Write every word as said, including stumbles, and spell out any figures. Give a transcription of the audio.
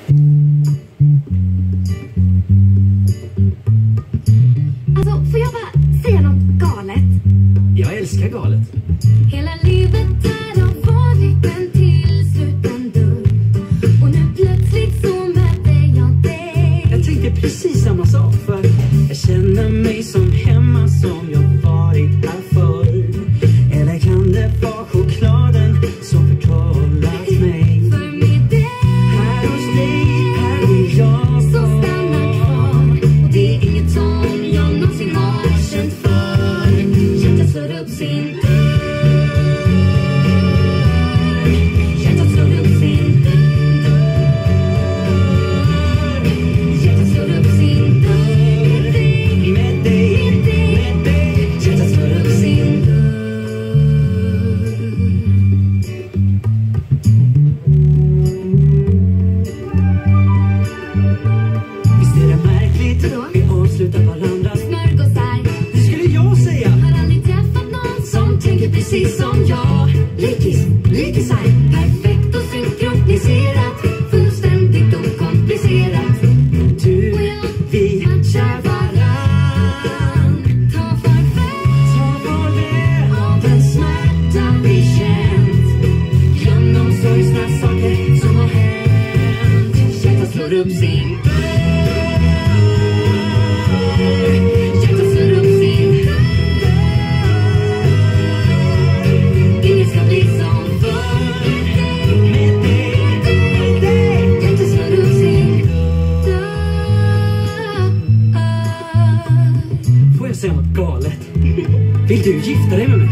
Alltså, får jag bara säga något galet? Jag älskar galet. Hela livet där har varit en tillsluten dörr. Och nu plötsligt så möter jag dig. Jag tänker precis samma sak, för jag känner mig som hemma, som jag varit här förr. Eller kan det vara chokladen som förtrollat mig? För med dig, Här hos dig, här är jag. så stannar kvar. Och det är inget som jag någonsin har känt för. Hjärtat slår upp sin dörr. Hjärtat slår upp sin dörr. Hjärtat slår upp sin dörr. Med dig, med dig. Hjärtat slår upp sin dörr. Visst är det märkligt? Vadå? Vi avslutar varandras. Smörgåsar. Det skulle jag säga. Har aldrig träffat någon som tänker precis som jag. Likis, likisar. Perfekt och synkroniserat. Fullständigt okomplicerat. Du, Och jag vi matchar varann. Ta farväl tar farväl. av den smärta vi känt. Glöm de sorgsna saker som har hänt. Hjärtat slår upp sin dörr. Hjärtat slår upp sin dörr. Inget ska bli som förr. Med dig, med dig. Hjärtat slår upp sin dörr. Får jag säga något galet? Vill du gifta dig med mig?